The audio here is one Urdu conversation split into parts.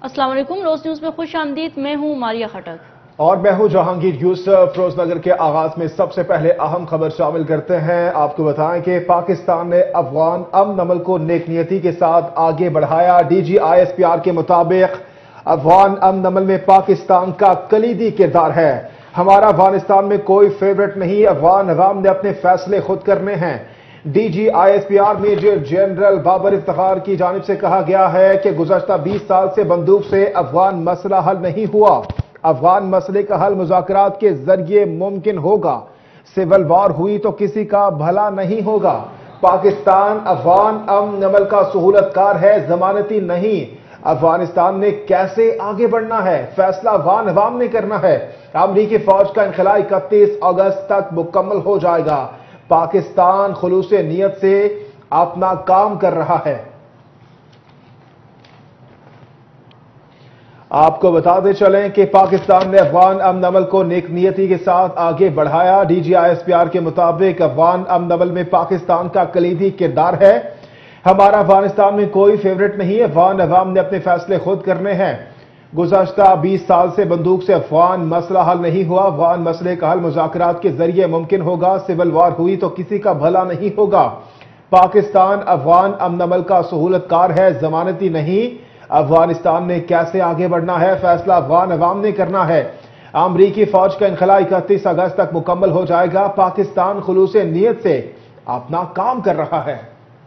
السلام علیکم، روز نیوز میں خوش آمدید۔ میں ہوں ماریہ خٹک اور میں ہوں جہانگیر یوسف۔ فیروز نگر کے آغاز میں سب سے پہلے اہم خبر شامل کرتے ہیں۔ آپ کو بتائیں کہ پاکستان نے افغان امن عمل کو نیک نیتی کے ساتھ آگے بڑھایا۔ D G I S P R کے مطابق افغان امن عمل میں پاکستان کا کلیدی کردار ہے۔ ہمارا افغانستان میں کوئی فیورٹ نہیں، افغان عوام نے اپنے فیصلے خود کرنے ہیں۔ D G I S P R major general Babar Iftikhar کی جانب سے کہا گیا ہے کہ گزشتہ 20 سال سے بندوق سے افغان مسئلہ حل نہیں ہوا۔ افغان مسئلے کا حل مذاکرات کے ذریعے ممکن ہوگا۔ سول وار ہوئی تو کسی کا بھلا نہیں ہوگا۔ پاکستان افغان امن عمل کا سہولت کار ہے، ضمانتی نہیں۔ افغانستان نے کیسے آگے بڑھنا ہے، فیصلہ افغان عوام نے کرنا ہے۔ امریکی فوج کا انخلاء 31 اگست تک مکمل ہو جائے گا۔ پاکستان خلوص نیت سے اپنا کام کر رہا ہے۔ آپ کو بتاتے چلیں کہ پاکستان نے افغان امن عمل کو نیک نیتی کے ساتھ آگے بڑھایا۔ D G I S P R کے مطابق افغان امن عمل میں پاکستان کا کلیدی کردار ہے۔ ہمارا افغانستان میں کوئی فیورٹ نہیں، افغان عوام نے اپنے فیصلے خود کرنے ہیں۔ گزشتہ 20 سال سے بندوق سے افغان مسئلہ حل نہیں ہوا۔ افغان مسئلے کا حل مذاکرات کے ذریعے ممکن ہوگا۔ سول وار ہوئی تو کسی کا بھلا نہیں ہوگا۔ پاکستان افغان امن عمل کا سہولت کار ہے، ضمانتی نہیں۔ افغانستان نے کیسے آگے بڑھنا ہے، فیصلہ افغان عوام نے کرنا ہے۔ امریکی فوج کا انخلاء 31 اگست تک مکمل ہو جائے گا۔ پاکستان خلوص نیت سے اپنا کام کر رہا ہے۔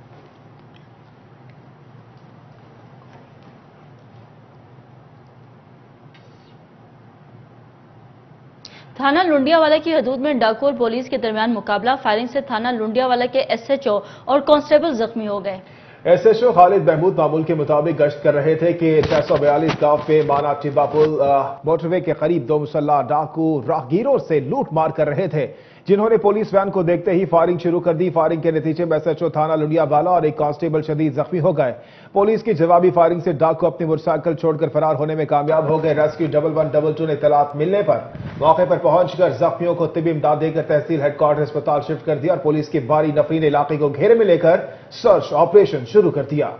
تھانہ لنڈیاوالا کی حدود میں ڈاکو اور پولیس کے درمیان مقابلہ، فائرنگ سے تھانہ لنڈیاوالا کے ایس ایچ او اور کانسٹیبل زخمی ہو گئے۔ S H O Khalid Mahmood معمول کے مطابق گشت کر رہے تھے کہ 642 گاؤں پہ مانا ٹبا پل موٹر وے کے قریب 2 مسلح ڈاکو راہگیروں سے لوٹ مار کر رہے تھے، جنہوں نے پولیس وین کو دیکھتے ہی فائرنگ شروع کر دی۔ فائرنگ کے نتیجے میں ایس ایچ او تھانہ لنڈیاوالا اور ایک کانسٹیبل شدید زخمی ہو گئے۔ پولیس کی جوابی فائرنگ سے ڈاکو اپنی موٹر سائیکل چھوڑ کر فرار ہونے میں کامیاب ہو گئے۔ ریسکیو 1122 نے اطلاعات ملنے پر موقع پر پہنچ کر زخمیوں کو طبی امداد دے کر تحصیل ہیڈ کوارٹر اسپتال شفٹ کر دیا اور پولیس کی بھاری نفری نے علاقے کو گھیرے میں لے کر سرچ آپریشن شروع کر دیا۔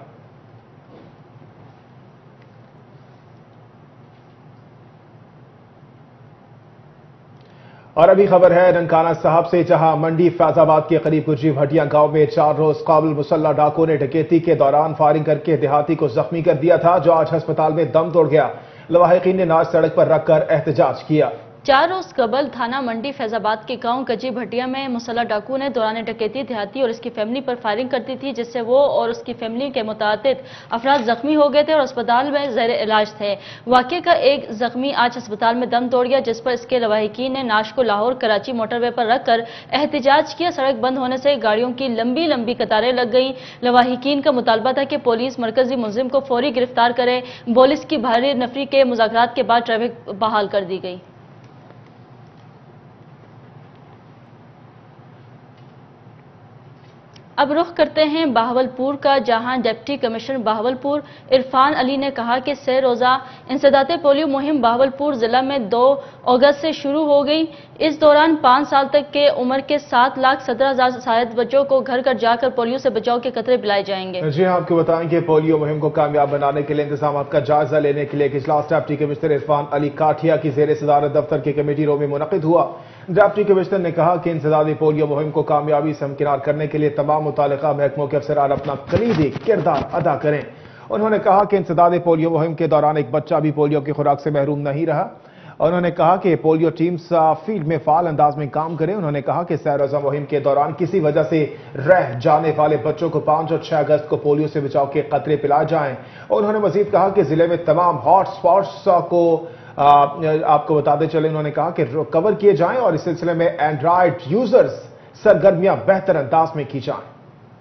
اور ابھی خبر ہے ننکانہ صاحب سے، جہاں منڈی فیض آباد کے قریب گجری بھٹیاں گاؤں میں 4 روز قابل مسلح ڈاکو نے ڈکیتی کے دوران فائرنگ کر کے دیہاتی کو زخمی کر دیا تھا، جو آج ہسپتال میں دم توڑ گیا۔ لواحقین نے ناچ سڑک پر رکھ کر احتجاج کیا۔ 4 روز قبل تھانہ منڈی فیض آباد کے گاؤں گجری بھٹیا میں مسلح ڈاکو نے دوران ڈکیتی دیہاتی اور اس کی فیملی پر فائرنگ کر دی تھی، جس سے وہ اور اس کی فیملی کے متعدد افراد زخمی ہو گئے تھے اور اسپتال میں زیر علاج تھے۔ واقعے کا ایک زخمی آج اسپتال میں دم توڑ گیا، جس پر اس کے لواحقین نے ناش کو لاہور کراچی موٹر وے پر رکھ کر احتجاج کیا۔ سڑک بند ہونے سے گاڑیوں کی لمبی لمبی قطاریں لگ گئیں۔ لواحقین کا مطالبہ تھا کہ پولیس مرکزی ملزم کو فوری گرفتار کرے۔ پولیس کی بھاری نفری کے مذاکرات کے بعد ٹریفک بحال کر دی گئی۔ اب رخ کرتے ہیں بہاولپور کا، جہاں ڈپٹی کمشنر بہاولپور عرفان علی نے کہا کہ 3 روزہ انسداد پولیو مہم بہاولپور ضلع میں 2 اگست سے شروع ہو گئی۔ اس دوران 5 سال تک کے عمر کے 7,17,000 شاید بچوں کو گھر گھر جا کر پولیو سے بچاؤ کے قطرے پلائے جائیں گے۔ جی ہاں، آپ کو بتائیں کہ پولیو مہم کو کامیاب بنانے کے لیے انتظامات کا جائزہ لینے کے لیے ایک اجلاس ڈپٹی کمشنر عرفان علی کاٹھیا کی زیر صدارت دفتر کے کمیٹی روم میں منعقد ہوا۔ ڈپٹی کمشنر نے کہا کہ انسدادی پولیو مہم کو کامیابی سے ہمکنار کرنے کے لیے تمام متعلقہ محکموں کے افسران اپنا کلیدی کردار ادا کریں۔ انہوں نے کہا کہ انسداد پولیو مہم کے دوران ایک بچہ بھی پولیو کی خوراک سے محروم نہیں رہا۔ انہوں نے کہا کہ پولیو ٹیمز فیلڈ میں فعال انداز میں کام کریں۔ انہوں نے کہا کہ 3 روزہ مہم کے دوران کسی وجہ سے رہ جانے والے بچوں کو 5 اور 6 اگست کو پولیو سے بچاؤ کے قطرے پلائے جائیں۔ انہوں نے مزید کہا کہ ضلع میں تمام ہاٹ سپاٹس کو آپ کو بتاتے چلے، انہوں نے کہا کہ کور کیے جائیں اور اس سلسلے میں اینڈرائیڈ یوزرز سرگرمیاں بہتر انداز میں کی جائیں۔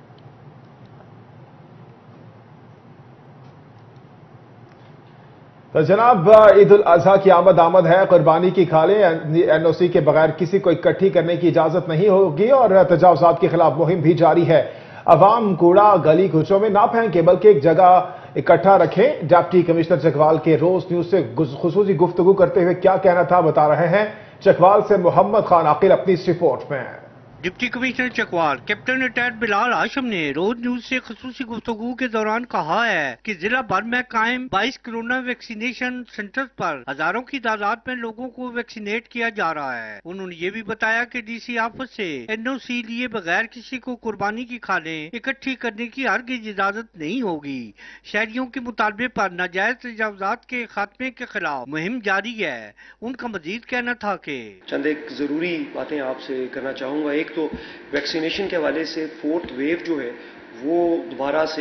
تو جناب، عید الاضحیٰ کی آمد ہے، قربانی کی کھالیں، این او سی کے بغیر کسی کو اکٹھی کرنے کی اجازت نہیں ہوگی اور تجاوزات کے خلاف مہم بھی جاری ہے۔ عوام کوڑا گلی کوچوں میں نہ پھینکے بلکہ ایک جگہ اکٹھا رکھیں۔ ڈپٹی کمشنر چکوال کے روز نیوز سے خصوصی گفتگو کرتے ہوئے کیا کہنا تھا بتا رہے ہیں چکوال سے محمد خان عاقل اپنی اس رپورٹ میں۔ Deputy commissioner Chakwal captain retired Bilal Hashim نے روز نیوز سے خصوصی گفتگو کے دوران کہا ہے کہ ضلع بھر میں قائم 22 کورونا ویکسینیشن سینٹرز پر ہزاروں کی تعداد میں لوگوں کو ویکسینیٹ کیا جا رہا ہے۔ انہوں نے یہ بھی بتایا کہ ڈی سی آفس سے NOC لیے بغیر کسی کو قربانی کی کھالیں اکٹھی کرنے کی ہرگز اجازت نہیں ہوگی۔ شہریوں کے مطالبے پر ناجائز تجاوزات کے خاتمے کے خلاف مہم جاری ہے۔ ان کا مزید کہنا تھا کہ چند ایک ضروری باتیں آپ سے کرنا چاہوں گا۔ ایک تو ویکسینیشن کے حوالے سے 4th ویو جو ہے وہ دوبارہ سے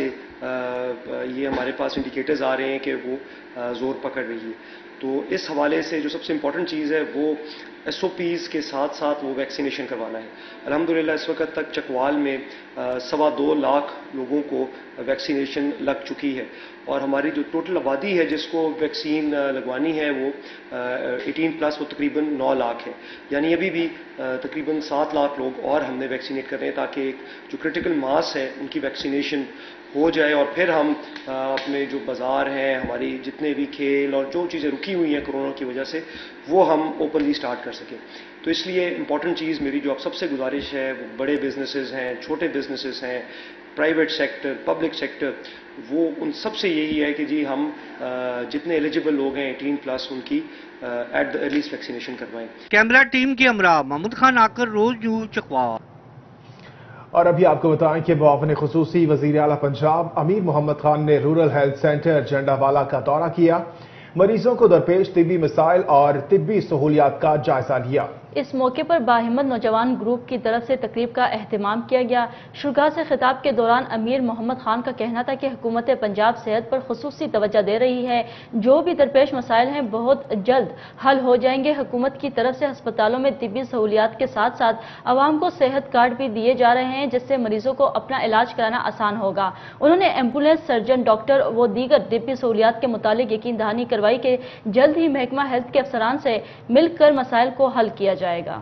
یہ ہمارے پاس انڈیکیٹرز آ رہے ہیں کہ وہ زور پکڑ رہی ہے، تو اس حوالے سے جو سب سے امپورٹنٹ چیز ہے وہ SOPs کے ساتھ ساتھ وہ ویکسینیشن کروانا ہے۔ الحمدللہ اس وقت تک چکوال میں 2.25 لاکھ لوگوں کو ویکسینیشن لگ چکی ہے، اور ہماری جو ٹوٹل آبادی ہے جس کو ویکسین لگوانی ہے وہ 18+ وہ تقریباً 9 لاکھ ہے، یعنی ابھی بھی تقریباً 7 لاکھ لوگ اور ہم نے ویکسینیٹ کرنے ہیں تاکہ ایک جو کرٹیکل ماس ہے ان کی ویکسینیشن ہو جائے، اور پھر ہم اپنے جو بازار ہیں، ہماری جتنے بھی کھیل اور جو چیزیں رکی ہوئی ہیں کورونا کی وجہ سے وہ ہم اوپنلی سٹارٹ کر سکیں۔ تو اس لیے امپورٹنٹ چیز میری جو آپ سب سے گزارش ہے، وہ بڑے بزنسز ہیں، چھوٹے بزنسز ہیں، پرائیویٹ سیکٹر، پبلک سیکٹر، وہ ان سب سے یہی ہے کہ جی ہم جتنے ایلیجیبل لوگ ہیں 18+ ان کی ایٹ دا ارلیسٹ ویکسینیشن کروائیں۔ کیمرہ ٹیم کے ہمراہ محمود خان آکر، روز نیوز چکوال۔ اور ابھی آپ کو بتائیں کہ معاون خصوصی وزیر اعلیٰ پنجاب امیر محمد خان نے رورل ہیلتھ سینٹر جنڈا والا کا دورہ کیا، مریضوں کو درپیش طبی مسائل اور طبی سہولیات کا جائزہ لیا۔ اس موقع پر باہمت نوجوان گروپ کی طرف سے تقریب کا اہتمام کیا گیا۔ شرکاء سے خطاب کے دوران امیر محمد خان کا کہنا تھا کہ حکومت پنجاب صحت پر خصوصی توجہ دے رہی ہے، جو بھی درپیش مسائل ہیں بہت جلد حل ہو جائیں گے۔ حکومت کی طرف سے ہسپتالوں میں طبی سہولیات کے ساتھ ساتھ عوام کو صحت کارڈ بھی دیے جا رہے ہیں، جس سے مریضوں کو اپنا علاج کرانا آسان ہوگا۔ انہوں نے ایمبولینس، سرجن، ڈاکٹر و دیگر طبی سہولیات کے متعلق یقین دہانی کروائی کہ جلد ہی محکمہ ہیلتھ کے افسران سے مل کر مسائل کو حل کیا جائے گا۔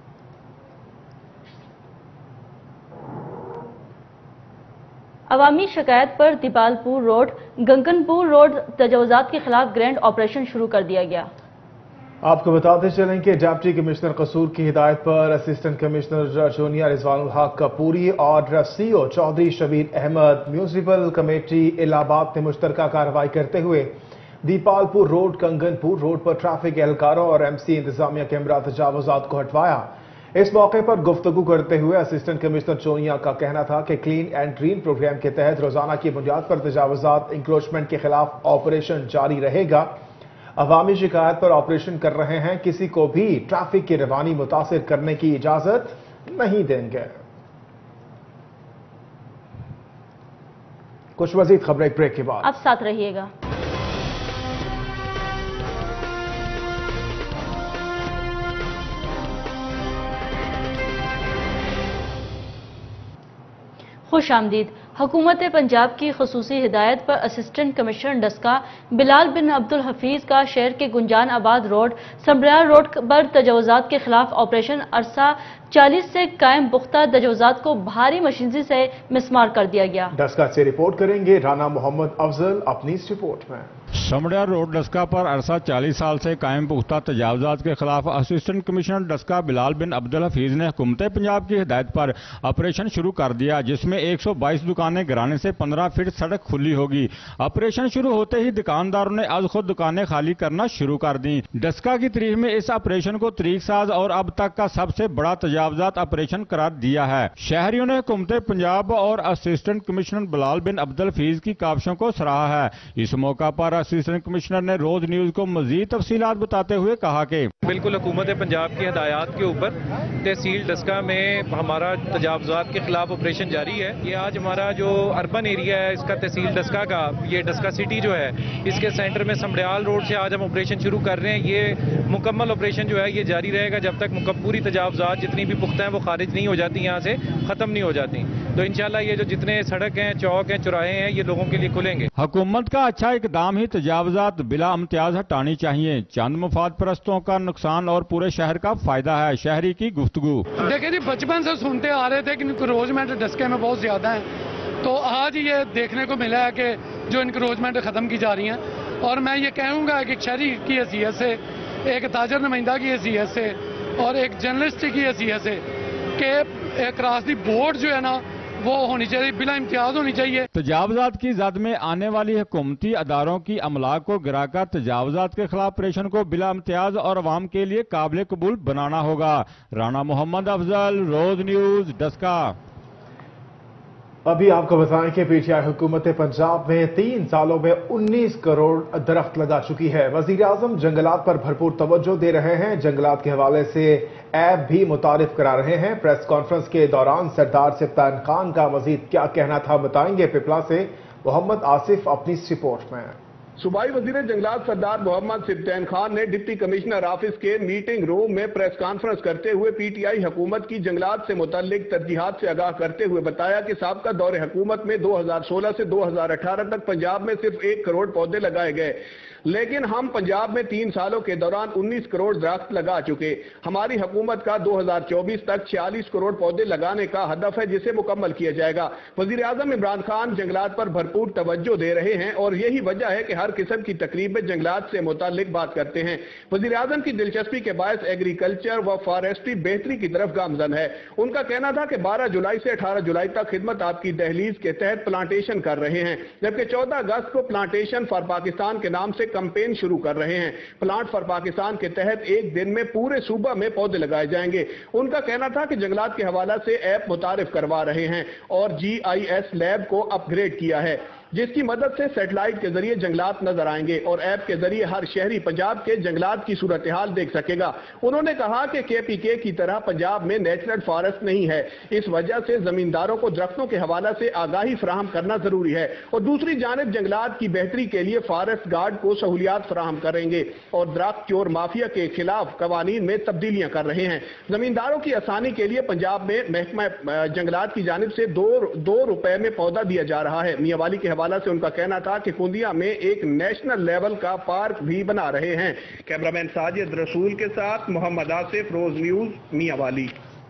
عوامی شکایت پر دیپال پور روڈ، گنگن پور روڈ تجاوزات کے خلاف گرینڈ آپریشن شروع کر دیا گیا۔ آپ کو بتاتے چلیں کہ ڈپٹی کمشنر قصور کی ہدایت پر assistant commissioner junior Rizwan Ulhaq Kapuri اور CO Chaudhry Shabbir Ahmed municipal committee Allahabad نے مشترکہ کارروائی کرتے ہوئے دیپال پور روڈ، کنگن پور روڈ پر ٹریفک اہلکاروں اور MC انتظامیہ کے ہمراہ تجاوزات کو ہٹوایا۔ اس موقع پر گفتگو کرتے ہوئے اسسٹنٹ کمشنر چونیا کا کہنا تھا کہ کلین اینڈ گرین پروگرام کے تحت روزانہ کی بنیاد پر تجاوزات انکروچمنٹ کے خلاف آپریشن جاری رہے گا۔ عوامی شکایت پر آپریشن کر رہے ہیں، کسی کو بھی ٹریفک کی روانی متاثر کرنے کی اجازت نہیں دیں گے۔ کچھ مزید خبریں ایک بریک کے بعد، اب ساتھ رہیے گا۔ خوش آمدید۔ حکومت پنجاب کی خصوصی ہدایت پر اسسٹنٹ کمشنر ڈسکا بلال بن عبدالحفیظ کا شہر کے گنجان آباد روڈ، سمبریال روڈ پر تجاوزات کے خلاف آپریشن عرصہ 40 سے قائم پختہ تجاوزات کو بھاری مشینری سے مسمار کر دیا گیا۔ ڈسکا سے رپورٹ کریں گے رانا محمد افضل اپنی اس رپورٹ میں۔ سمبریال روڈ ڈسکا پر عرصہ 40 سال سے قائم پختہ تجاوزات کے خلاف اسسٹنٹ کمشنر ڈسکا بلال بن عبدالحفیظ نے حکومت پنجاب کی ہدایت پر آپریشن شروع کر دیا، جس میں 122 دکانیں گرانے سے 15 فٹ سڑک کھلی ہوگی۔ آپریشن شروع ہوتے ہی دکانداروں نے از خود دکانیں خالی کرنا شروع کر دیں۔ ڈسکا کی تاریخ میں اس آپریشن کو طریق ساز اور اب تک کا سب سے بڑا تجاوزات آپریشن قرار دیا ہے۔ شہریوں نے حکومت پنجاب اور اسسٹنٹ کمشنر بلال بن عبدالحفیظ کی کاوشوں کو سراہا ہے۔ اس موقع پر اسسٹنٹ کمشنر نے روز نیوز کو مزید تفصیلات بتاتے ہوئے کہا کہ بالکل حکومت پنجاب کی ہدایات کے اوپر تحصیل ڈسکا میں ہمارا تجاوزات کے خلاف آپریشن جاری ہے۔ یہ آج ہمارا جو اربن ایریا ہے اس کا تحصیل ڈسکا کا، یہ ڈسکا سٹی جو ہے اس کے سینٹر میں سمبریال روڈ سے آج ہم آپریشن شروع کر رہے ہیں۔ یہ مکمل آپریشن جو ہے یہ جاری رہے گا جب تک پوری تجاوزات جتنی بھی پختہ ہیں وہ خارج نہیں ہو جاتی، یہاں سے ختم نہیں ہو جاتی۔ تو انشاءاللہ یہ جو جتنے سڑک ہیں، چوک ہیں، چوراہے ہیں، یہ لوگوں کے لیے کھلیں گے۔ حکومت کا اچھا اقدام ہی تجاوزات بلا امتیاز ہٹانی چاہیے، چند مفاد پرستوں کا نقصان اور پورے شہر کا فائدہ ہے۔ شہری کی گفتگو۔ دیکھیں جی، بچپن سے سنتے آ رہے تھے کہ انکروچمنٹ ڈسکے میں بہت زیادہ ہیں، تو آج یہ دیکھنے کو ملا ہے کہ جو انکروچمنٹ ختم کی جا رہی ہیں، اور میں یہ کہوں گا کہ ایک شہری کی حیثیت سے، ایک تاجر نمائندہ کی حیثیت سے اور ایک جرنلسٹ کی حیثیت سے کہ اکراس دی بورڈ جو ہے نا وہ ہونی چاہیے، بلا امتیاز ہونی چاہیے۔ تجاوزات کی زد میں آنے والی حکومتی اداروں کی املاک کو گرا کر تجاوزات کے خلاف آپریشن کو بلا امتیاز اور عوام کے لیے قابل قبول بنانا ہوگا۔ رانا محمد افضل، روز نیوز، ڈسکا۔ ابھی آپ کو بتائیں کہ پی ٹی آئی حکومت پنجاب میں 3 سالوں میں 19 کروڑ درخت لگا چکی ہے۔ وزیر اعظم جنگلات پر بھرپور توجہ دے رہے ہیں، جنگلات کے حوالے سے ایپ بھی متعارف کرا رہے ہیں۔ پریس کانفرنس کے دوران سردار سبطان خان کا مزید کیا کہنا تھا بتائیں گے پپلا سے محمد آصف اپنی اس رپورٹ میں۔ صوبائی وزیر جنگلات سردار محمد سبطان خان نے ڈپٹی کمشنر آفس کے میٹنگ روم میں پریس کانفرنس کرتے ہوئے پی ٹی آئی حکومت کی جنگلات سے متعلق ترجیحات سے آگاہ کرتے ہوئے بتایا کہ سابقہ دور حکومت میں 2016 سے 2018 تک پنجاب میں صرف 1 کروڑ پودے لگائے گئے، لیکن ہم پنجاب میں 3 سالوں کے دوران 19 کروڑ درخت لگا چکے۔ ہماری حکومت کا 2024 تک 46 کروڑ پودے لگانے کا ہدف ہے جسے مکمل کیا جائے گا۔ وزیر اعظم عمران خان جنگلات پر بھرپور توجہ دے رہے ہیں اور یہی وجہ ہے کہ ہر قسم کی تقریب میں جنگلات سے متعلق بات کرتے ہیں۔ وزیر اعظم کی دلچسپی کے باعث ایگریکلچر و فارسٹری بہتری کی طرف گامزن ہے۔ ان کا کہنا تھا کہ 12 جولائی سے 18 جولائی تک خدمت آپ کی دہلیز کے تحت پلانٹیشن کر رہے ہیں، جبکہ 14 اگست کو پلانٹیشن فار پاکستان کے نام سے کمپین شروع کر رہے ہیں۔ پلانٹ فار پاکستان کے تحت ایک دن میں پورے صوبہ میں پودے لگائے جائیں گے۔ ان کا کہنا تھا کہ جنگلات کے حوالے سے ایپ متعارف کروا رہے ہیں اور GIS لیب کو اپ گریڈ کیا ہے، جس کی مدد سے سیٹلائٹ کے ذریعے جنگلات نظر آئیں گے اور ایپ کے ذریعے ہر شہری پنجاب کے جنگلات کی صورتحال دیکھ سکے گا۔ انہوں نے کہا کہ KPK کی طرح پنجاب میں نیچرل فارسٹ نہیں ہے، اس وجہ سے زمینداروں کو درختوں کے حوالے سے آگاہی فراہم کرنا ضروری ہے، اور دوسری جانب جنگلات کی بہتری کے لیے فارسٹ گارڈ کو سہولیات فراہم کریں گے اور درخت چور مافیا کے خلاف قوانین میں تبدیلیاں کر رہے ہیں۔ زمینداروں کی آسانی کے لیے پنجاب میں محکمہ جنگلات کی جانب سے 2 روپے میں پودا دیا جا رہا ہے۔ میاں والی کے حوالے سے ان کا کہنا تھا کہ کندیا میں ایک نیشنل لیول کا پارک بھی بنا رہے ہیں۔ کیمرامین ساجد رسول کے ساتھ محمد آصف، روز نیوز، میاں والی۔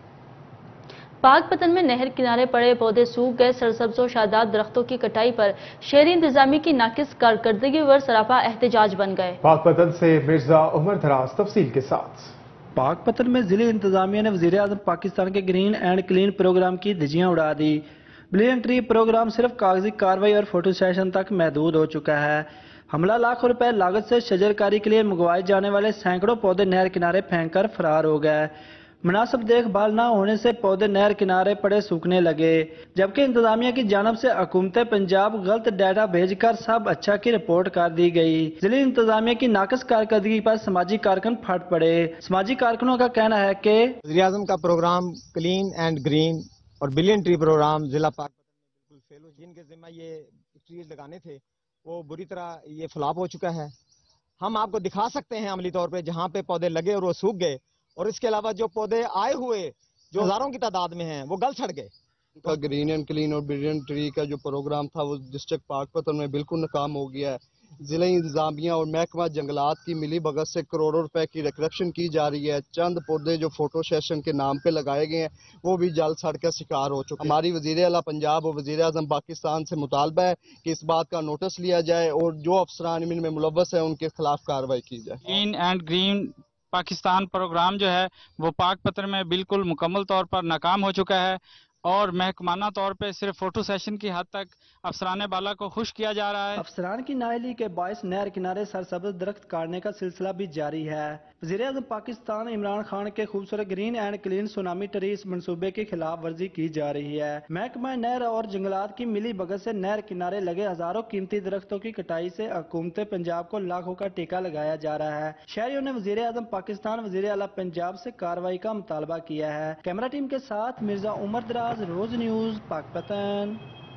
پاک پتن میں نہر کنارے پڑے پودے سوکھ گئے، سرسبز و شاداب درختوں کی کٹائی پر شہری انتظامیہ کی ناقص کارکردگی پر سراپا احتجاج بن گئے۔ پاک پتن سے مرزا عمر دراز تفصیل کے ساتھ۔ پاک پتن میں ضلع انتظامیہ نے وزیر اعظم پاکستان کے گرین اینڈ کلین پروگرام کی دھجیاں اڑا دی۔ بلین ٹری پروگرام صرف کاغذی کاروائی اور فوٹو سیشن تک محدود ہو چکا ہے۔ حملہ لاکھوں روپے لاگت سے شجر کاری کے لیے منگوائے جانے والے سینکڑوں پودے نہر کنارے پھینک کر فرار ہو گئے۔ مناسب دیکھ بھال نہ ہونے سے پودے نہر کنارے پڑے سوکھنے لگے، جبکہ انتظامیہ کی جانب سے حکومت پنجاب غلط ڈیٹا بھیج کر سب اچھا کی رپورٹ کر دی گئی۔ ضلع انتظامیہ کی ناقص کارکردگی پر سماجی کارکن پھٹ پڑے۔ سماجی کارکنوں کا کہنا ہے کہ وزیر اعظم کا پروگرام کلین اینڈ گرین اور بلین ٹری پروگرام ضلع پاک پتن میں بالکل فیل ہو، جن کے ذمہ یہ ٹریز لگانے تھے وہ بری طرح یہ فلاپ ہو چکا ہے۔ ہم آپ کو دکھا سکتے ہیں عملی طور پہ جہاں پہ پودے لگے اور وہ سوکھ گئے، اور اس کے علاوہ جو پودے آئے ہوئے جو ہزاروں کی تعداد میں ہیں وہ گل سڑ گئے۔ گرین اینڈ کلین اور بلین ٹری کا جو پروگرام تھا وہ ڈسٹرکٹ پاک پتن میں بالکل ناکام ہو گیا ہے۔ ضلع انتظامیہ اور محکمہ جنگلات کی ملی بھگت سے کروڑوں روپے کی ریکریپشن کی جا رہی ہے۔ چند پودے جو فوٹو سیشن کے نام پہ لگائے گئے ہیں وہ بھی جل سڑ کا شکار ہو چکے ہیں۔ ہماری وزیر اعلیٰ پنجاب اور وزیر اعظم پاکستان سے مطالبہ ہے کہ اس بات کا نوٹس لیا جائے اور جو افسران ان میں ملوث ہیں ان کے خلاف کارروائی کی جائے۔ Green and green Pakistan programme جو ہے وہ پاک پتن میں بالکل مکمل طور پر ناکام ہو چکا ہے، اور محکمانہ طور پہ صرف فوٹو سیشن کی حد تک افسران بالا کو خوش کیا جا رہا ہے۔ افسران کی نااہلی کے باعث نہر کنارے سرسبز درخت کاٹنے کا سلسلہ بھی جاری ہے۔ وزیر اعظم پاکستان عمران خان کے خوبصورت green and clean tsunami trees منصوبے کی خلاف ورزی کی جا رہی ہے۔ محکمہ نہر اور جنگلات کی ملی بھگت سے نہر کنارے لگے ہزاروں قیمتی درختوں کی کٹائی سے حکومت پنجاب کو لاکھوں کا ٹیکہ لگایا جا رہا ہے۔ شہریوں نے وزیر اعظم پاکستان وزیر اعلیٰ پنجاب سے کارروائی کا مطالبہ کیا ہے۔ کیمرہ ٹیم کے ساتھ مرزا عمر دراز، روز نیوز، پاک پتن۔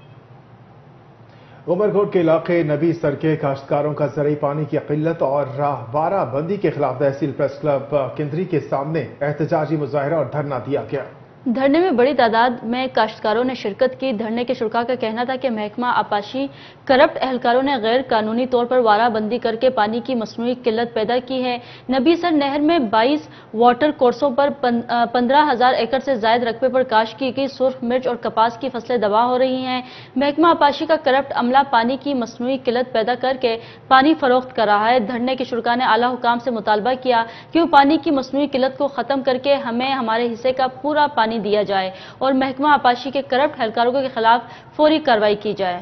عمر کوٹ کے علاقے نبی سر کے کاشتکاروں کا زرعی پانی کی قلت اور راہبارہ بندی کے خلاف تحصیل پریس کلب کندری کے سامنے احتجاجی مظاہرہ اور دھرنا دیا گیا۔ دھرنے میں بڑی تعداد میں کاشتکاروں نے شرکت کی۔ دھرنے کے شرکاء کا کہنا تھا کہ محکمہ آبپاشی کرپٹ اہلکاروں نے غیر قانونی طور پر وارہ بندی کر کے پانی کی مصنوعی قلت پیدا کی ہے۔ نبی سر نہر میں 22 واٹر کورسوں پر 15,000 ایکڑ سے زائد رقبے پر کاشت کی گئی سرخ مرچ اور کپاس کی فصلیں تباہ ہو رہی ہیں۔ محکمہ آبپاشی کا کرپٹ عملہ پانی کی مصنوعی قلت پیدا کر کے پانی فروخت کر رہا ہے۔ دھرنے کے شرکاء نے اعلیٰ حکام سے مطالبہ کیا کہ وہ پانی کی مصنوعی قلت کو ختم کر کے ہمیں ہمارے حصے کا پورا پانی پانی دیا جائے اور محکمہ آبپاشی کے کرپٹ اہلکاروں کے خلاف فوری کارروائی کی جائے۔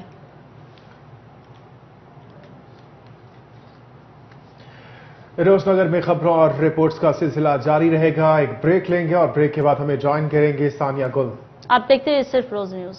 روز نگر میں خبروں اور رپورٹس کا سلسلہ جاری رہے گا۔ ایک بریک لیں گے اور بریک کے بعد ہمیں جوائن کریں گے ثانیہ گل۔ آپ دیکھتے ہیں صرف روز نیوز۔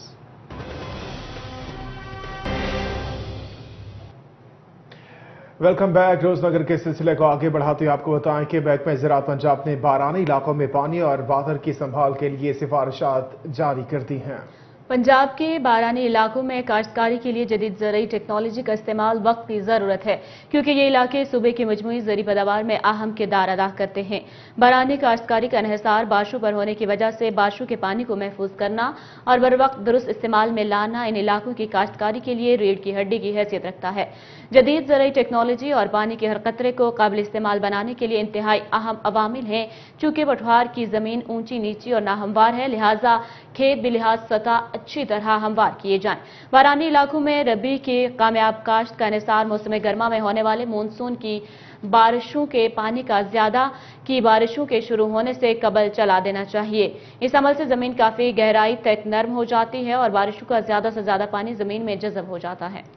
Welcome back. روز نگر کے سلسلے کو آگے بڑھاتے ہوئے آپ کو بتائیں کہ محکمہ زراعت پنجاب نے بارانی علاقوں میں پانی اور وادر کی سنبھال کے لیے سفارشات جاری کر دی ہیں۔ پنجاب کے بارانی علاقوں میں کاشتکاری کے لیے جدید زرعی ٹیکنالوجی کا استعمال وقت کی ضرورت ہے، کیونکہ یہ علاقے صوبے کی مجموعی زرعی پیداوار میں اہم کردار ادا کرتے ہیں۔ بارانی کاشتکاری کا انحصار بارشوں پر ہونے کی وجہ سے بارشوں کے پانی کو محفوظ کرنا اور بروقت درست استعمال میں لانا ان علاقوں کی کاشتکاری کے لیے ریڑھ کی ہڈی کی حیثیت رکھتا ہے۔ جدید زرعی ٹیکنالوجی اور پانی کے ہر قطرے کو قابل استعمال بنانے کے لیے انتہائی اہم عوامل ہیں، چونکہ پٹھوار کی زمین اونچی نیچی اور ناہموار ہے، لہٰذا کھیت بلحاظ سطح اچھی طرح ہموار کیے جائیں۔ بارانی علاقوں میں ربی کی کامیاب کاشت کا انحصار موسم گرما میں ہونے والے مونسون کی بارشوں کے پانی کا زیادہ کی بارشوں کے شروع ہونے سے قبل چلا دینا چاہیے۔ اس عمل سے زمین کافی گہرائی تک نرم ہو جاتی ہے اور بارشوں کا زیادہ سے زیادہ پانی زمین میں جذب ہو جاتا ہے۔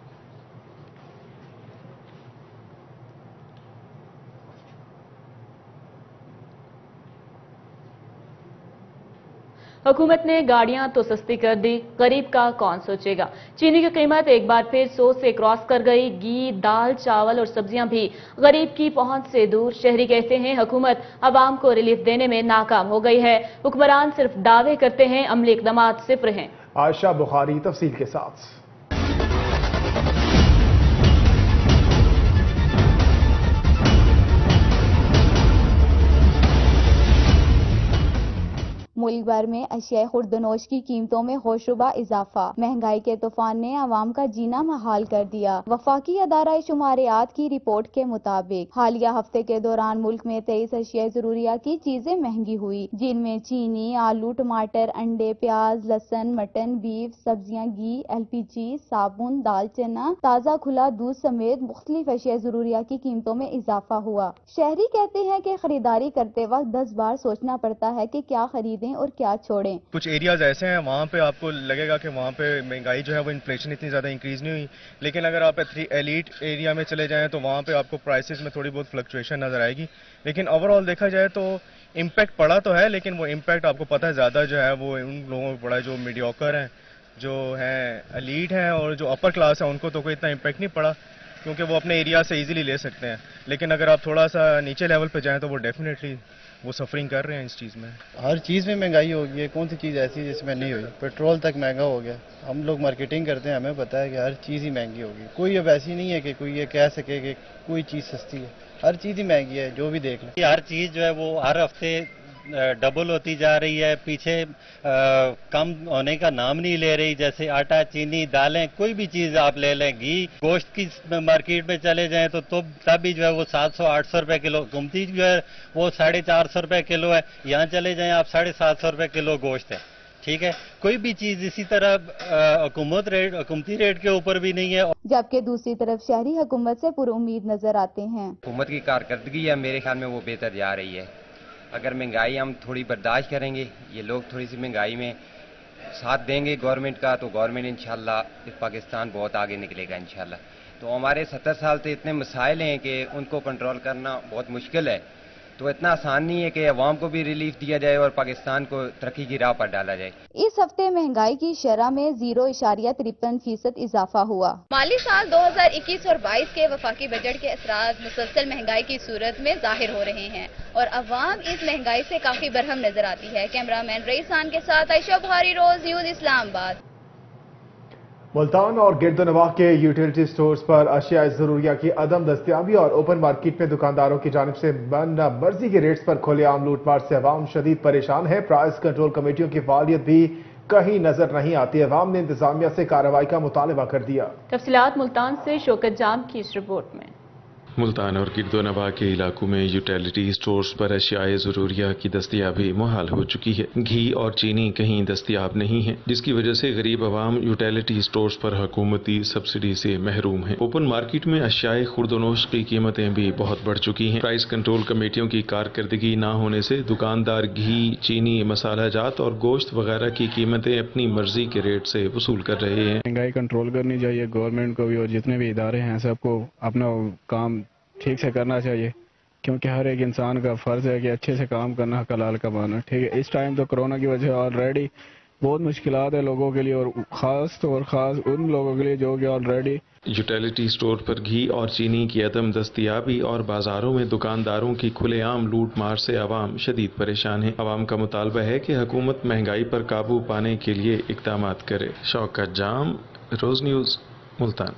حکومت نے گاڑیاں تو سستی کر دی، غریب کا کون سوچے گا؟ چینی کی قیمت ایک بار پھر 100 سے کراس کر گئی۔ گھی، دال، چاول اور سبزیاں بھی غریب کی پہنچ سے دور۔ شہری کہتے ہیں حکومت عوام کو ریلیف دینے میں ناکام ہو گئی ہے۔ حکمران صرف دعوے کرتے ہیں، عملی اقدامات صفر ہیں۔ عائشہ بخاری تفصیل کے ساتھ۔ ملک بھر میں اشیاء خوردنوش کی قیمتوں میں ہوشربا اضافہ۔ مہنگائی کے طوفان نے عوام کا جینا محال کر دیا۔ وفاقی ادارہ شماریات کی رپورٹ کے مطابق حالیہ ہفتے کے دوران ملک میں 23 اشیاء ضروریات کی چیزیں مہنگی ہوئی، جن میں چینی، آلو، ٹماٹر، انڈے، پیاز، لہسن، مٹن، بیف، سبزیاں، گھی، LPG، صابن، دال چنا، تازہ کھلا دودھ سمیت مختلف اشیاء ضروریات کی قیمتوں میں اضافہ ہوا۔ شہری کہتے ہیں کہ خریداری کرتے وقت 10 بار سوچنا پڑتا ہے کہ کیا خریدیں اور کیا چھوڑیں۔ کچھ ایریاز ایسے ہیں وہاں پہ آپ کو لگے گا کہ وہاں پہ مہنگائی جو ہے وہ انفلیشن اتنی زیادہ انکریز نہیں ہوئی، لیکن اگر آپ ایلیٹ ایریا میں چلے جائیں تو وہاں پہ آپ کو پرائسز میں تھوڑی بہت فلکچویشن نظر آئے گی، لیکن اوور آل دیکھا جائے تو امپیکٹ پڑا تو ہے، لیکن وہ امپیکٹ آپ کو پتہ ہے زیادہ جو ہے وہ ان لوگوں کو پڑا ہے جو میڈیوکر ہیں، جو ہیں ایلیٹ ہیں، اور جو اپر کلاس ہیں ان کو تو کوئی اتنا امپیکٹ نہیں پڑا کیونکہ وہ اپنے ایریا سے ایزیلی لے سکتے ہیں، لیکن اگر آپ تھوڑا سا نیچے لیول پہ جائیں تو وہ ڈیفینیٹلی وہ سفرنگ کر رہے ہیں اس چیز میں۔ ہر چیز میں مہنگائی ہو گئی ہے، کون سی چیز ایسی جس میں نہیں ہوئی؟ پیٹرول تک مہنگا ہو گیا، ہم لوگ مارکیٹنگ کرتے ہیں، ہمیں پتہ ہے کہ ہر چیز ہی مہنگی ہوگی، کوئی اب ایسی نہیں ہے کہ کوئی یہ کہہ سکے کہ کوئی چیز سستی ہے، ہر چیز ہی مہنگی ہے، جو بھی دیکھ لیں۔ ہر چیز جو ہے وہ ہر ہفتے ڈبل ہوتی جا رہی ہے، پیچھے کم ہونے کا نام نہیں لے رہی، جیسے آٹا، چینی، دالیں، کوئی بھی چیز آپ لے لیں، گھی، گوشت کی مارکیٹ میں چلے جائیں تو تب بھی جو ہے وہ 700-800 روپے کلو، گمتی جو ہے وہ 450 روپے کلو ہے، یہاں چلے جائیں آپ 750 روپے کلو گوشت ہے، ٹھیک ہے، کوئی بھی چیز اسی طرح حکومتی ریٹ کے اوپر بھی نہیں ہے۔ جبکہ دوسری طرف شہری حکومت سے پر امید نظر آتے ہیں۔ حکومت کی کارکردگی ہے میرے خیال میں وہ بہتر جا رہی ہے، اگر مہنگائی ہم تھوڑی برداشت کریں گے، یہ لوگ تھوڑی سی مہنگائی میں ساتھ دیں گے گورنمنٹ کا، تو گورنمنٹ انشاءاللہ پاکستان بہت آگے نکلے گا انشاءاللہ۔ تو ہمارے 70 سال سے اتنے مسائل ہیں کہ ان کو کنٹرول کرنا بہت مشکل ہے، تو اتنا آسان نہیں ہے کہ عوام کو بھی ریلیف دیا جائے اور پاکستان کو ترقی کی راہ پر ڈالا جائے۔ اس ہفتے مہنگائی کی شرح میں 0.53% اضافہ ہوا۔ مالی سال 2021 اور 22 کے وفاقی بجٹ کے اثرات مسلسل مہنگائی کی صورت میں ظاہر ہو رہے ہیں اور عوام اس مہنگائی سے کافی برہم نظر آتی ہے۔ کیمرہ مین رئیسان کے ساتھ عائشہ بخاری، روز نیوز، اسلام آباد۔ ملتان اور گرد و نواح کے یوٹیلیٹی سٹورز پر اشیاء ضروریہ کی عدم دستیابی اور اوپن مارکیٹ میں دکانداروں کی جانب سے من مرضی کے ریٹس پر کھلے عام لوٹ مار سے عوام شدید پریشان ہے۔ پرائس کنٹرول کمیٹیوں کی فعالیت بھی کہیں نظر نہیں آتی۔ عوام نے انتظامیہ سے کارروائی کا مطالبہ کر دیا۔ تفصیلات ملتان سے شوکت جام کی اس رپورٹ میں۔ मुल्तान और गिरदोनवा के इलाकों में यूटिलिटी स्टोर्स पर अशियाए ज़रूरिया की दस्तयाबी मुहाल हो चुकी है। घी और चीनी कहीं दस्तयाब नहीं है, जिसकी वजह से गरीब आवाम यूटिलिटी स्टोर्स पर हुकूमती सब्सिडी से महरूम है। ओपन मार्केट में अशियाए खुर्दनोश की कीमतें भी बहुत बढ़ चुकी हैं। प्राइस कंट्रोल कमेटियों की कारकर्दगी न होने से दुकानदार घी, चीनी, मसाला जात और गोश्त वगैरह की कीमतें अपनी मर्जी के रेट से वसूल कर रहे हैं। महंगाई कंट्रोल करनी चाहिए गवर्नमेंट को भी, और जितने भी इदारे हैं सबको अपना काम ठीक से करना चाहिए, क्योंकि हर एक इंसान का फर्ज है कि अच्छे से काम करना, हलाल कमाना। ठीक है, इस टाइम तो कोरोना की वजह से ऑलरेडी बहुत मुश्किलात है लोगों के लिए, और खास उन लोगों के लिए जो कि ऑलरेडी यूटिलिटी स्टोर पर घी और चीनी की अदम दस्तयाबी और बाजारों में दुकानदारों की खुलेआम लूट मार से आवाम शदीद परेशान है। आवाम का मुतालबा है कि हुकूमत महंगाई पर काबू पाने के लिए इक़दाम करे। शौकत जाम, रोज न्यूज़, मुल्तान।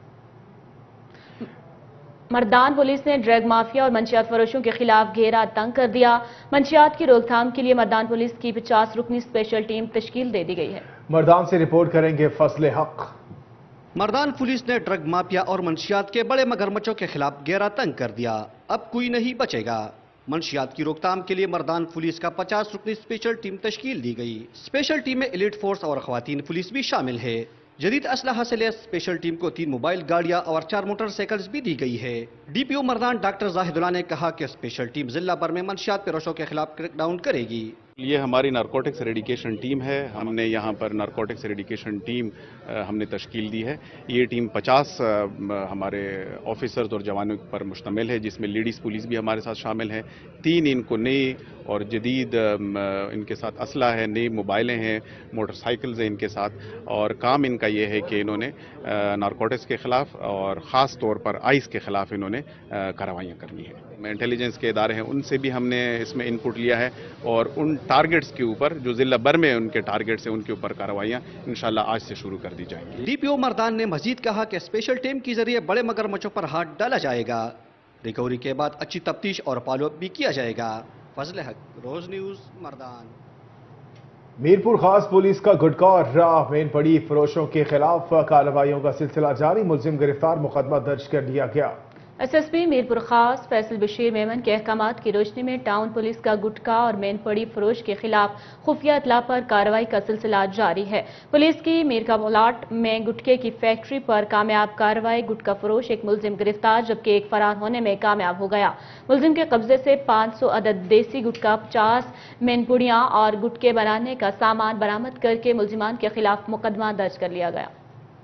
मर्दान पुलिस ने ड्रग माफिया और मंशियात फरोशों के खिलाफ घेरा तंग कर दिया। मंशियात की रोकथाम के लिए मर्दान पुलिस की 50 रुकनी स्पेशल टीम तश्कील दे दी गई है। मर्दान से रिपोर्ट करेंगे फजले हक। मर्दान पुलिस ने ड्रग माफिया और मंशियात के बड़े मगरमच्छों के खिलाफ घेरा तंग कर दिया। अब कोई नहीं बचेगा। मंशियात की रोकथाम के लिए मर्दान पुलिस का 50 रुकनी स्पेशल टीम तश्कील दी गई। स्पेशल टीम में एलीट फोर्स और खवातीन पुलिस भी शामिल है। जदीद असलहा से लैस स्पेशल टीम को 3 मोबाइल गाड़ियां और 4 मोटरसाइकिल्स भी दी गई है। डीपीओ मर्दान डॉक्टर जाहिदुल्लाह ने कहा कि स्पेशल टीम जिला भर में मंशियात फरोशों के खिलाफ क्रैकडाउन करेगी। ये हमारी नारकोटिक्स एरेडिकेशन टीम है। हमने यहाँ पर नारकोटिक्स एरेडिकेशन टीम हमने तश्कील दी है। ये टीम 50 हमारे ऑफिसर्स और जवानों पर मुश्तमिल है, जिसमें लेडीज़ पुलिस भी हमारे साथ शामिल है। 3 इनको नए और जदीद इनके साथ असला है, नई मोबाइलें हैं, मोटरसाइकिल्स हैं इनके साथ। और काम इनका ये है कि इन्होंने नारकोटिक्स के ख़िलाफ़ और ख़ास तौर पर आइस के ख़िलाफ़ इन्होंने कार्रवाइयाँ करनी है। इंटेलिजेंस के इदारे हैं, उनसे भी हमने इसमें इनपुट लिया है, और उन टारगेट्स के ऊपर जो जिला भर में उनके टारगेट्स हैं उनके ऊपर कार्रवाइयाँ इंशाल्लाह आज से शुरू कर दी जाएंगी। डीपीओ मर्दान ने मजीद कहा कि स्पेशल टीम के जरिए बड़े मगरमच्छों पर हाथ डाला जाएगा। रिकवरी के बाद अच्छी तफ्तीश और फॉलोअप भी किया जाएगा। फजल हक, रोज न्यूज़, मर्दान। मीरपुर खास पुलिस का गुटखा और मेन पड़ी फरोशों के खिलाफ कार्रवाइयों का सिलसिला जारी। मुलजिम गिरफ्तार, मुकदमा दर्ज कर दिया गया। एसएसपी मीरपुर खास फैसल बशीर मेमन के अहकामात की रोशनी में टाउन पुलिस का गुटखा और मेन पड़ी फरोश के खिलाफ खुफिया इतला पर कार्रवाई का सिलसिला जारी है। पुलिस की मीरका प्लाट में गुटखे की फैक्ट्री पर कामयाब कार्रवाई। गुटखा फरोश एक मुलजिम गिरफ्तार, जबकि एक फरार होने में कामयाब हो गया। मुलजिम के कब्जे से 500 अदद देसी गुटखा, 50 मेनपुड़ियां और गुटके बनाने का सामान बरामद करके मुलजिमान के खिलाफ मुकदमा दर्ज कर लिया गया।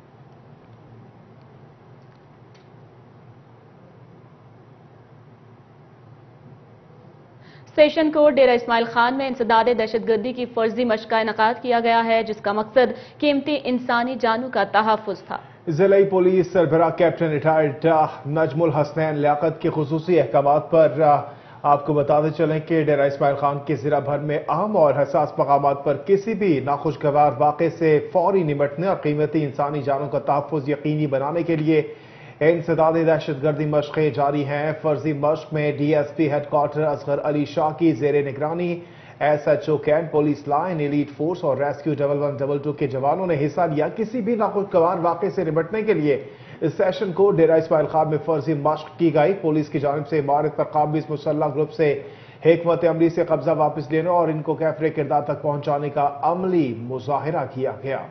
सेशन कोर्ट डेरा इस्माइल खान में इंसदाद दहशतगर्दी की फर्जी मशक का इनेकाद किया गया है, जिसका मकसद कीमती इंसानी जानों का तहफ़्फ़ुज़ था। जिला पुलिस सरबराह कैप्टन रिटायर्ड नजमुल हसनैन लियाकत के खुसूसी अहकामात पर आपको बताते चलें कि डेरा इस्माइल खान के जिला भर में अहम और हसास मकामात पर किसी भी नाखुशगवार वाक़े से फौरी निपटने और कीमती इंसानी जानों का तहफ़्फ़ुज़ यकीनी बनाने के लिए इंसदाद दहशतगर्दी मशक़ें जारी हैं। फर्जी मशक़ में डीएसपी हेडक्वार्टर असगर अली शाह की ज़ेर निगरानी SHO cantt, police line, elite force और रेस्क्यू 1112 के जवानों ने हिस्सा लिया। किसी भी नाखुशगवार वाक़े से निपटने के लिए सेशन को डेरा इस्माइल खान में फर्जी मशक़ की गई। पुलिस की जानिब से इमारत पर काबिज मुसल्लह ग्रुप से हिकमत अमली से कब्जा वापस लेने और इनको कैफरे किरदार तक पहुंचाने का अमली मुजाहिरा किया गया।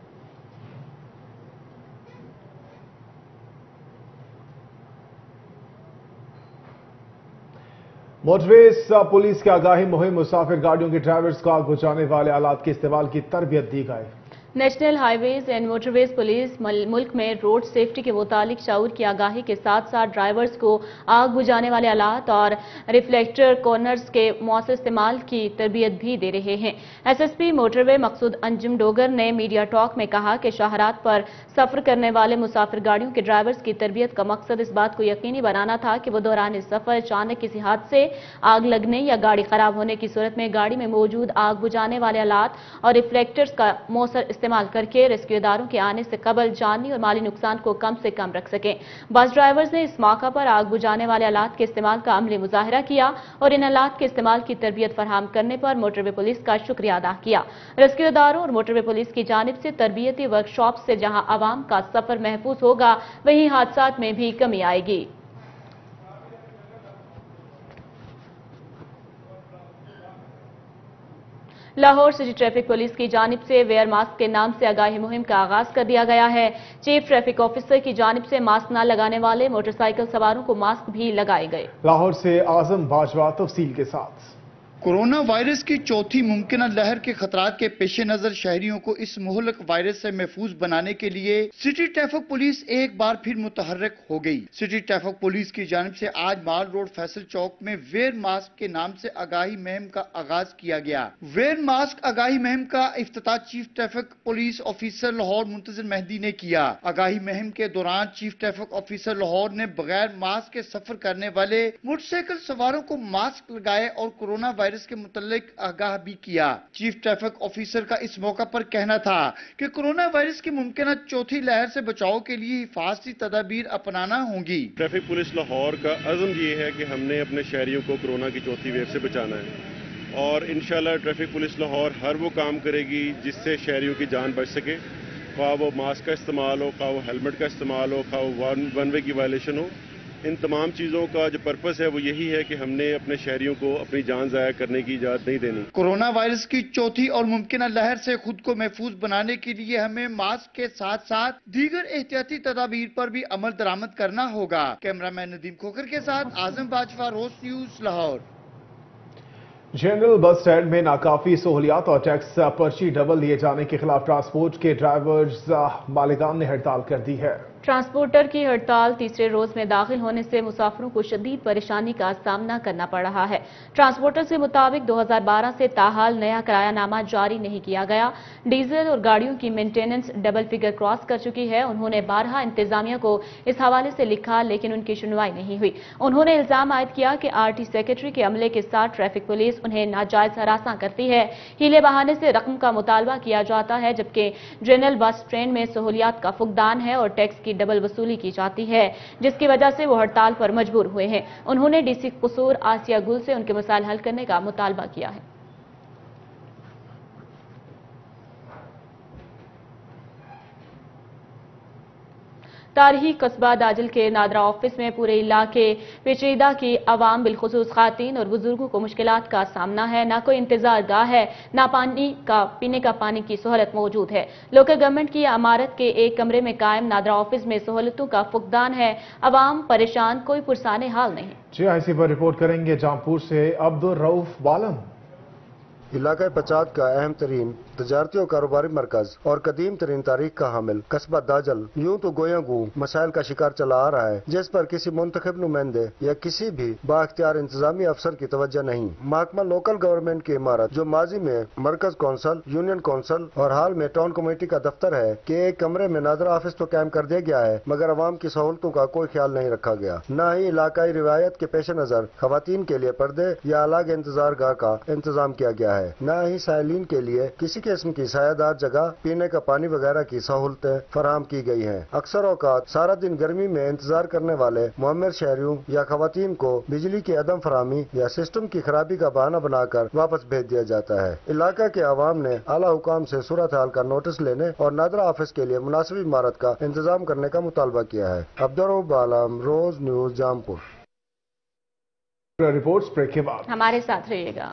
मोटरवेज पुलिस की आगाही मुहिम, मुसाफिर गाड़ियों के ड्राइवर्स को आग बुझाने वाले आलात के इस्तेमाल की तरबियत दी गई। National highways and motorways police मुल्क में रोड सेफ्टी के मुतालिक शऊर की आगाही के साथ साथ ड्राइवर्स को आग बुझाने वाले आलात और रिफ्लेक्टर कॉर्नर्स के मौसर इस्तेमाल की तरबियत भी दे रहे हैं। एसएसपी मोटरवे मकसूद अंजुम डोगर ने मीडिया टॉक में कहा कि शाहरात पर सफर करने वाले मुसाफिर गाड़ियों के ड्राइवर्स की तरबियत का मकसद इस बात को यकीनी बनाना था कि वो दौरान इस सफर अचानक किसी हादसे, आग लगने या गाड़ी खराब होने की सूरत में गाड़ी में मौजूद आग बुझाने वाले आलात और रिफ्लेक्टर्स का मौसर इस्तेमाल करके रेस्क्यू इदारों के आने से कबल जानी और माली नुकसान को कम से कम रख सकें। बस ड्राइवर्स ने इस मौका पर आग बुझाने वाले आलात के इस्तेमाल का अमली मुजाहिरा किया और इन आलात के इस्तेमाल की तरबियत फराहम करने पर मोटरवे पुलिस का शुक्रिया अदा किया। रेस्क्यू इदारों और मोटरवे पुलिस की जानिब से तरबियती वर्कशॉप से जहां आवाम का सफर महफूज होगा, वहीं हादसात में भी कमी आएगी। लाहौर सिटी ट्रैफिक पुलिस की जानिब से वेयर मास्क के नाम से आगाही मुहिम का आगाज कर दिया गया है। चीफ ट्रैफिक ऑफिसर की जानिब से मास्क न लगाने वाले मोटरसाइकिल सवारों को मास्क भी लगाए गए। लाहौर से आजम बाजवा तफसील के साथ। कोरोना वायरस की चौथी मुमकिन लहर के खतरात के पेश नजर शहरियों को इस मुहलक वायरस से महफूज बनाने के लिए सिटी ट्रैफिक पुलिस एक बार फिर मुतहर्रिक हो गई। सिटी ट्रैफिक पुलिस की जानिब से आज माल रोड फैसल चौक में वेयर मास्क के नाम से आगाही मुहिम का आगाज किया गया। वेयर मास्क आगाही मुहिम का इफ्तिताह chief traffic police officer Lahore Muntazir Mehdi ने किया। आगाही मुहिम के दौरान चीफ ट्रैफिक ऑफिसर लाहौर ने बगैर मास्क के सफर करने वाले मोटरसाइकिल सवारों को मास्क लगाए और कोरोना वायरस के मुतल्लिक आगाह भी किया। चीफ ट्रैफिक ऑफिसर का इस मौका पर कहना था कि कोरोना वायरस की मुमकिन चौथी लहर से बचाव के लिए हिफाजती तदाबीर अपनाना होंगी। ट्रैफिक पुलिस लाहौर का अज़म ये है कि हमने अपने शहरियों को कोरोना की चौथी वेव से बचाना है और इंशाल्लाह ट्रैफिक पुलिस लाहौर हर वो काम करेगी जिससे शहरियों की जान बच सके। खा वो मास्क का इस्तेमाल हो, खा वो हेलमेट का इस्तेमाल हो, खा वो वन वे की वायलेशन हो। इन तमाम चीज़ों का जो पर्पस है वो यही है कि हमने अपने शहरियों को अपनी जान ज़ाया करने की इजाज़त नहीं देनी। कोरोना वायरस की चौथी और मुमकिन लहर से खुद को महफूज बनाने के लिए हमें मास्क के साथ साथ दीगर एहतियाती तदाबीर पर भी अमल दरामद करना होगा। कैमरामैन नदीम खोखर के साथ Azam Bajwa, Roze news, Lahore. General bus stand में नाकाफी सहूलियात और टैक्स पर्ची डबल दिए जाने के खिलाफ ट्रांसपोर्ट के ड्राइवर्स मालिकान ने हड़ताल कर दी है। ट्रांसपोर्टर की हड़ताल तीसरे रोज में दाखिल होने से मुसाफिरों को शदीद परेशानी का सामना करना पड़ रहा है। ट्रांसपोर्टर के मुताबिक 2012 से ताहाल नया किरायानामा जारी नहीं किया गया। डीजल और गाड़ियों की मेंटेनेंस डबल फिगर क्रॉस कर चुकी है। उन्होंने 12 इंतजामिया को इस हवाले से लिखा लेकिन उनकी सुनवाई नहीं हुई। उन्होंने इल्जाम आयद किया कि आरटी सेक्रेटरी के अमले के साथ ट्रैफिक पुलिस उन्हें नाजायज हरासा करती है। हीले बहाने से रकम का मुतालबा किया जाता है जबकि जनरल बस ट्रेन में सहूलियात का फुकदान है और टैक्स की डबल वसूली की जाती है जिसकी वजह से वो हड़ताल पर मजबूर हुए हैं। उन्होंने डीसी कसूर आसिया गुल से उनके मसाइल हल करने का मुतालबा किया है। तारीखी कस्बा दाजिल के नादरा ऑफिस में पूरे इलाके पेचीदा की आवाम बिलखुसूस खातीन और बुजुर्गों को मुश्किलात का सामना है। ना कोई इंतजार गाह है, ना पीने का पानी की सहूलत मौजूद है। लोकल गवर्नमेंट की इमारत के एक कमरे में कायम नादरा ऑफिस में सहूलतों का फुकदान है। आवाम परेशान, कोई पुरसाने हाल नहीं। जी इसी पर रिपोर्ट करेंगे जामपुर से अब्दुल रऊफ बालम। इलाका पचात का अहम तरीन तजारती और कारोबारी मरकज और कदीम तरीन तारीख का हामिल कस्बा दाजल यूं तो गोया गू मसाइल का शिकार चला आ रहा है जिस पर किसी मुंतखब नुमाइंदे या किसी भी बाख्तियार इंतजामी अफसर की तवज्जो नहीं। महकमा लोकल गवर्नमेंट की इमारत जो माजी में मरकज कौंसल, यूनियन कौंसल और हाल में टाउन कमेटी का दफ्तर है के एक कमरे में नादरा ऑफिस तो कायम कर दिया गया है मगर अवाम की सहूलतों का कोई ख्याल नहीं रखा गया। न ही इलाकाई रिवायत के पेश नजर खवातीन के लिए पर्दे या अलग इंतजार गाह का इंतजाम किया गया है। न ही साइलिन के लिए किसी किस्म की सायादार जगह, पीने का पानी वगैरह की सहूलतें फराहम की गई हैं। अक्सर औकात सारा दिन गर्मी में इंतजार करने वाले मुअम्मर शहरियों या खवातीन को बिजली की अदम फराहमी या सिस्टम की खराबी का बहाना बनाकर वापस भेज दिया जाता है। इलाका के अवाम ने आला हुकाम से सूरत हाल का नोटिस लेने और नादरा ऑफिस के लिए मुनासिब इमारत का इंतजाम करने का मुतालबा किया है। Abdul Rauf Balam, Roze news, Jampur. Reports break के बाद हमारे साथ रहिएगा।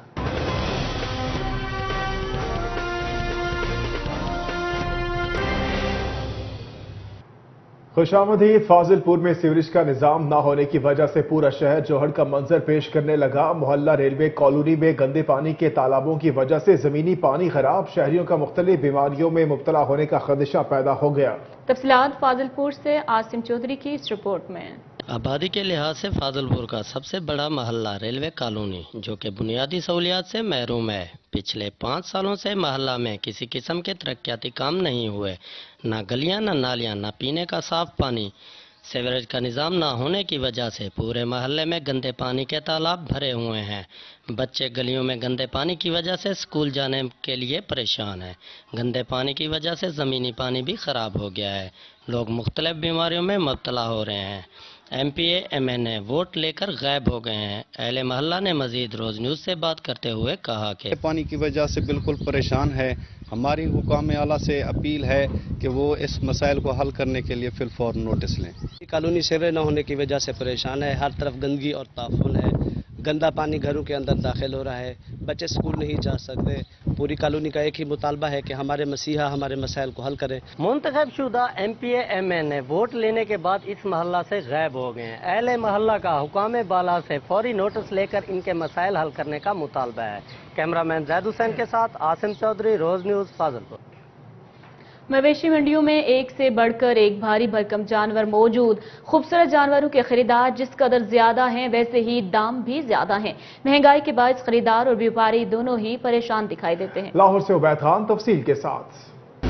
खुशामदी फाजिलपुर में सीवरेज का निजाम न होने की वजह से पूरा शहर जोहड़ का मंजर पेश करने लगा। मोहल्ला रेलवे कॉलोनी में गंदे पानी के तालाबों की वजह से जमीनी पानी खराब, शहरियों का मुख्तलिफ बीमारियों में मुब्तला होने का खदशा पैदा हो गया। तफसीलात फाजिलपुर से आसिम चौधरी की इस रिपोर्ट में। आबादी के लिहाज से फाजिलपुर का सबसे बड़ा मोहल्ला रेलवे कॉलोनी जो कि बुनियादी सहूलियात से महरूम है। पिछले 5 सालों से मोहल्ला में किसी किस्म के तरक्याती काम नहीं हुए। ना गलियां, ना नालियां, ना पीने का साफ पानी। सीवरेज का निज़ाम ना होने की वजह से पूरे मोहल्ले में गंदे पानी के तालाब भरे हुए हैं। बच्चे गलियों में गंदे पानी की वजह से स्कूल जाने के लिए परेशान हैं। गंदे पानी की वजह से ज़मीनी पानी भी ख़राब हो गया है। लोग मुख्तलिफ बीमारियों में मुब्तला हो रहे हैं। MPA MNA वोट लेकर गायब हो गए हैं। अहले मोहल्ला ने मजीद रोज न्यूज से बात करते हुए कहा कि पानी की वजह से बिल्कुल परेशान है। हमारी हुकाम आला से अपील है कि वो इस मसाइल को हल करने के लिए फिलफौर नोटिस लें। कॉलोनी सीवरेज न होने की वजह से परेशान है। हर तरफ गंदगी और ताफुन है। गंदा पानी घरों के अंदर दाखिल हो रहा है, बच्चे स्कूल नहीं जा सकते। पूरी कॉलोनी का एक ही मुतालबा है कि हमारे मसीहा हमारे मसाइल को हल करें। मुंतखब शुदा MPA MN वोट लेने के बाद इस मोहल्ला से गायब हो गए हैं। अहले मोहल्ला का हुकाम बाला से फौरी नोटिस लेकर इनके मसाइल हल करने का मुतालबा है। कैमरामैन जैद हुसैन के साथ आसिम चौधरी, रोज न्यूज़, फाजिलपुर। मवेशी मंडियों में एक से बढ़कर एक भारी भरकम जानवर मौजूद। खूबसूरत जानवरों के खरीदार जिस कदर ज्यादा हैं वैसे ही दाम भी ज्यादा हैं। महंगाई के बायस खरीदार और व्यापारी दोनों ही परेशान दिखाई देते हैं। लाहौर से उबैद खान तफसील के साथ।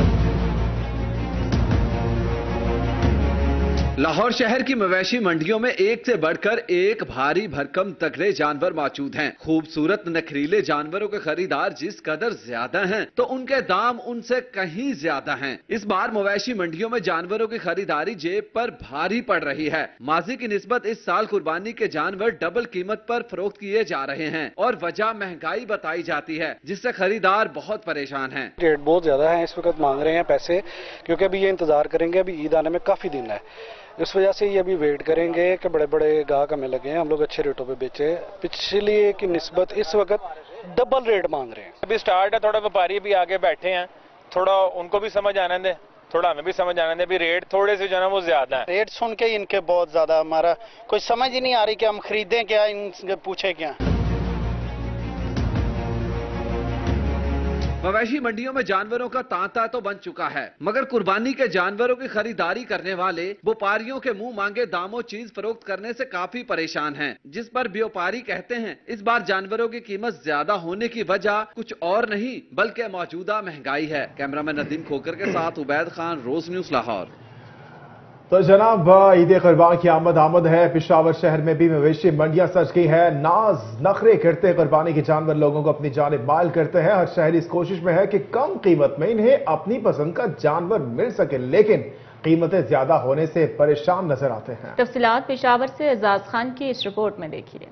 लाहौर शहर की मवेशी मंडियों में एक से बढ़कर एक भारी भरकम तगड़े जानवर मौजूद हैं। खूबसूरत नखरीले जानवरों के खरीदार जिस कदर ज्यादा हैं तो उनके दाम उनसे कहीं ज्यादा हैं। इस बार मवेशी मंडियों में जानवरों की खरीदारी जेब पर भारी पड़ रही है। माजी की निस्बत इस साल कुर्बानी के जानवर डबल कीमत पर फरोख्त किए जा रहे हैं और वजह महंगाई बताई जाती है, जिससे खरीदार बहुत परेशान हैं। रेट बहुत ज्यादा है, इस वक्त मांग रहे हैं पैसे, क्योंकि अभी ये इंतजार करेंगे, अभी ईद आने में काफी दिन है। इस वजह से ये अभी वेट करेंगे कि बड़े बड़े गाहक हमें लगे हैं, हम लोग अच्छे रेटों पे बेचे। पिछली की निस्बत इस वक्त डबल रेट मांग रहे हैं। अभी स्टार्ट है, थोड़ा व्यापारी भी आगे बैठे हैं, थोड़ा उनको भी समझ आने दे, थोड़ा हमें भी समझ आने दे। अभी रेट थोड़े से जो है वो ज्यादा है। रेट सुन के इनके बहुत ज्यादा हमारा कोई समझ ही नहीं आ रही कि हम खरीदें क्या, इनसे पूछे क्या। मवेशी मंडियों में जानवरों का तांता तो बन चुका है, मगर कुर्बानी के जानवरों की खरीदारी करने वाले व्यापारियों के मुंह मांगे दामों चीज फरोख्त करने से काफी परेशान हैं, जिस पर व्यापारी कहते हैं इस बार जानवरों की कीमत ज्यादा होने की वजह कुछ और नहीं बल्कि मौजूदा महंगाई है। कैमरामैन नदीम खोकर के साथ उबैद खान, रोज न्यूज़, लाहौर। तो जनाब ईद कुर्बान की आमद है। पेशावर शहर में भी मवेशी मंडियां सज गई है। नाज नखरे करते कुर्बानी के जानवर लोगों को अपनी जानिब माइल करते हैं। हर शहरी इस कोशिश में है कि कम कीमत में इन्हें अपनी पसंद का जानवर मिल सके, लेकिन कीमतें ज्यादा होने से परेशान नजर आते हैं। तफसीलात पेशावर से एजाज खान की इस रिपोर्ट में देखिए।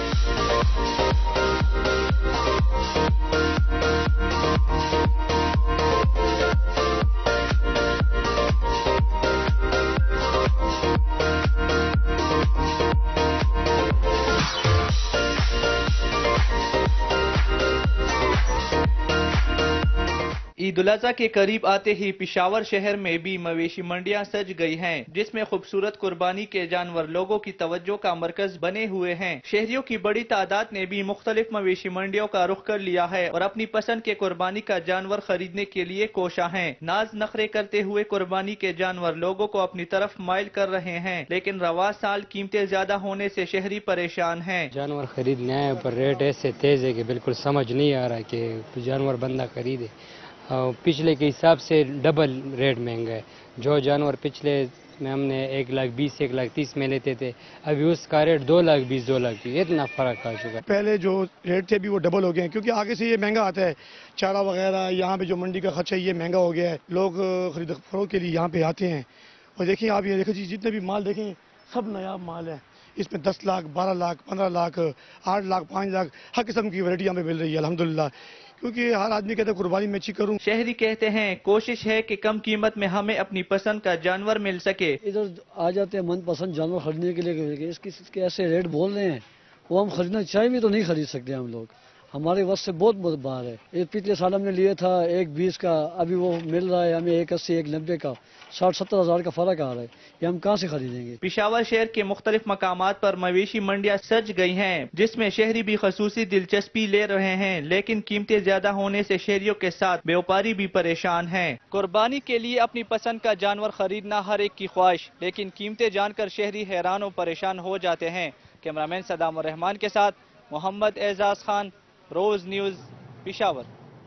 ईद उल अज़हा के करीब आते ही पेशावर शहर में भी मवेशी मंडियां सज गई हैं, जिसमें खूबसूरत कुर्बानी के जानवर लोगों की तवज्जो का मरकज बने हुए हैं। शहरियों की बड़ी तादाद ने भी मुख्तलिफ मवेशी मंडियों का रुख कर लिया है और अपनी पसंद के कुर्बानी का जानवर खरीदने के लिए कोशा हैं। नाज नखरे करते हुए कुर्बानी के जानवर लोगों को अपनी तरफ माइल कर रहे हैं, लेकिन रवा साल कीमतें ज्यादा होने से शहरी परेशान हैं। जानवर खरीदने आए पर रेट ऐसे तेज है कि बिल्कुल समझ नहीं आ रहा कि जानवर बंदा खरीदे। पिछले के हिसाब से डबल रेट महंगा है। जो जानवर पिछले में हमने 1,20,000 1,30,000 में लेते थे, अभी उसका रेट 2,20,000 2,30,000, इतना फर्क आ चुका है। पहले जो रेट थे भी वो डबल हो गए हैं, क्योंकि आगे से ये महंगा आता है। चारा वगैरह यहाँ पे जो मंडी का खर्चा है ये महंगा हो गया है। लोग खरीद फरोख्त के लिए यहाँ पे आते हैं। और देखिए आप ये देखिए जी, जितने भी माल देखें सब नया माल है। इसमें 10 लाख 12 लाख 15 लाख 8 लाख 5 लाख हर किस्म की वैरायटी यहाँ पे मिल रही है अल्हम्दुलिल्लाह, क्योंकि हर आदमी कहता है कुर्बानी में अच्छी करूं। शहरी कहते हैं कोशिश है कि कम कीमत में हमें अपनी पसंद का जानवर मिल सके। इधर आ जाते हैं मनपसंद जानवर खरीदने के लिए, इसके ऐसे रेट बोल रहे हैं, वो हम खरीदना चाहे भी तो नहीं खरीद सकते हम लोग। हमारे वक्त से बहुत बाहर है। ये पिछले साल हमने लिए था 1,20,000 का, अभी वो मिल रहा है हमें 1,80,000 1,90,000 का, 60-70 हज़ार का फर्क आ रहा है। ये हम कहाँ से खरीदेंगे। पेशावर शहर के मुख्तलिफ मकामात पर मवेशी मंडियां सज गई हैं, जिसमें शहरी भी खसूसी दिलचस्पी ले रहे हैं, लेकिन कीमतें ज्यादा होने से शहरियों के साथ व्यापारी भी परेशान हैं। कुर्बानी के लिए अपनी पसंद का जानवर खरीदना हर एक की ख्वाहिश, लेकिन कीमतें जानकर शहरी हैरान और परेशान हो जाते हैं। कैमरामैन सदाम रहमान के साथ Mohammad Ejaz Khan, Roze news, Peshawar.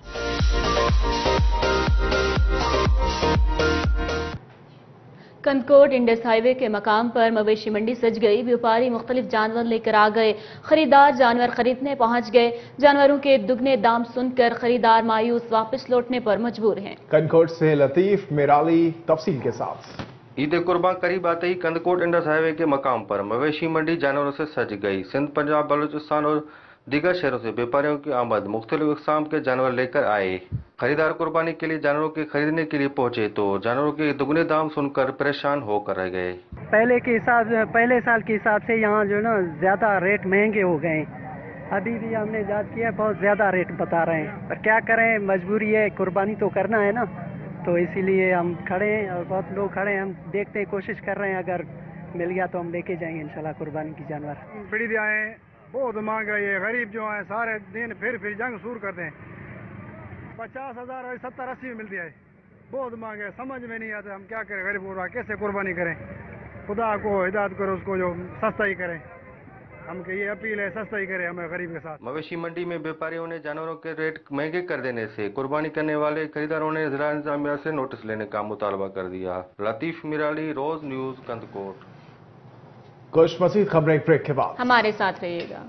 Kandhkot Indus highway के मकाम पर मवेशी मंडी सज गई। व्यापारी मुख्तलिफ जानवर लेकर आ गए। खरीदार जानवर खरीदने पहुंच गए। जानवरों के दुगने दाम सुनकर खरीदार मायूस वापस लौटने पर मजबूर हैं। कंदकोट से लतीफ मेराली तफसील के साथ। ईद कुर्बान करीब आते ही कंदकोट इंडस हाईवे के मकाम पर मवेशी मंडी जानवरों से सज गई। सिंध, पंजाब, बलूचिस्तान और दीगर शहरों से व्यापारियों की आमद मुख्तलिफ इक़साम के जानवर लेकर आए। खरीदार कुर्बानी के लिए जानवरों के खरीदने के लिए पहुंचे तो जानवरों के दुगने दाम सुनकर परेशान होकर रह गए। पहले साल के हिसाब से यहाँ जो ना ज्यादा रेट महंगे हो गए। ابھی بھی ہم نے جانچ کیا، بہت زیادہ ریٹ بتا رہے ہیں، پر کیا کریں، مجبوری ہے، قربانی تو کرنا ہے نا، تو اسی لیے ہم کھڑے ہیں اور بہت لوگ کھڑے ہیں، ہم دیکھتے ہیں، کوشش کر رہے ہیں، اگر مل گیا تو ہم لے کے جائیں گے انشاءاللہ قربانی کی جانور. بڑی آئے بہت مانگ ہے، یہ غریب جو ہیں سارے دن پھر جنگ سور کرتے ہیں. 50,000 اور 70-80 میں ملتی ہے، بہت مانگ ہے، سمجھ میں نہیں آتا ہم کیا کریں، غریب ہو رہا کیسے قربانی کریں. خدا کو ہدایت کرو، اس کو جو سستا ہی کریں، ہم کہ یہ اپیل ہے سستا ہی کرے ہمیں غریب کے ساتھ. مویشی منڈی میں بیپاریوں نے جانوروں کے ریٹ مہنگے کر دینے سے قربانی کرنے والے خریداروں نے ضلع انتظامیہ سے نوٹس لینے کا مطالبہ کر دیا. لطیف میرالی، روز نیوز، کندکوٹ. کچھ مزید خبریں ایک بریک کے بعد. ہمارے ساتھ رہیے گا.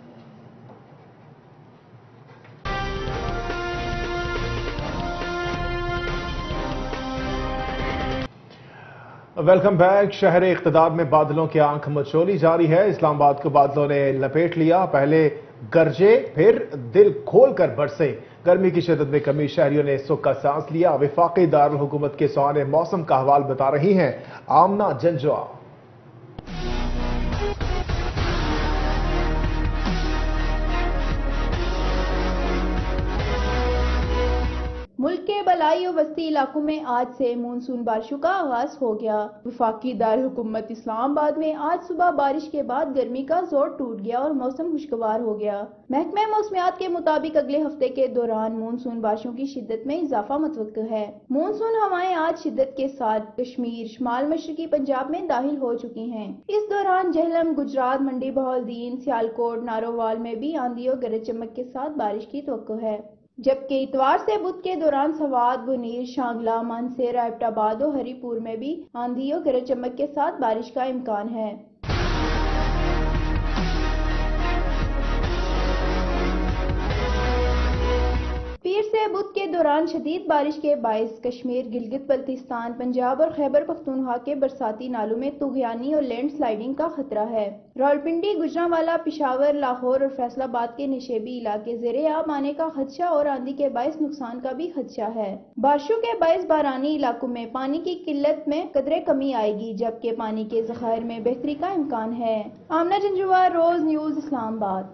Welcome back. شہر اقتدار میں بادلوں کی آنکھ مچولی جاری ہے. اسلام آباد کو بادلوں نے لپیٹ لیا. پہلے گرجے پھر دل کھول کر برسے. گرمی کی شدت میں کمی، شہریوں نے سکھ کا سانس لیا. وفاقی دارالحکومت کے سہانے موسم کا احوال بتا رہی ہیں آمنہ جنجوا. ملک کے بالائی و وسطی علاقوں میں آج سے مونسون بارشوں کا آغاز ہو گیا. وفاقی دارالحکومت اسلام آباد میں آج صبح بارش کے بعد گرمی کا زور ٹوٹ گیا اور موسم خوشگوار ہو گیا. محکمہ موسمیات کے مطابق اگلے ہفتے کے دوران مونسون بارشوں کی شدت میں اضافہ متوقع ہے. مونسون ہوائیں آج شدت کے ساتھ کشمیر، شمال مشرقی پنجاب میں داخل ہو چکی ہیں. اس دوران جہلم، گجرات، منڈی بہاولدین، سیالکوٹ، نارووال میں بھی آندھی اور گرج چمک کے ساتھ بارش کی توقع ہے. جبکہ اتوار سے بدھ کے دوران سوات، بنیر، شانگلہ، مانسیر، ایبٹ آباد اور ہری پور میں بھی آندھی اور گرج چمک کے ساتھ بارش کا امکان ہے. پیر سے بدھ کے دوران شدید بارش کے باعث کشمیر، گلگت بلتستان، پنجاب اور خیبر پختونخوا کے برساتی نالوں میں طغیانی اور لینڈ سلائیڈنگ کا خطرہ ہے. راولپنڈی، گوجرانوالا، پشاور، لاہور اور فیصل آباد کے نشیبی علاقے زیر آب آنے کا خدشہ اور آندھی کے باعث نقصان کا بھی خدشہ ہے. بارشوں کے باعث بارانی علاقوں میں پانی کی قلت میں قدرے کمی آئے گی، جبکہ پانی کے ذخائر میں بہتری کا امکان ہے. آمنہ جنجوا، روز نیوز، اسلام آباد.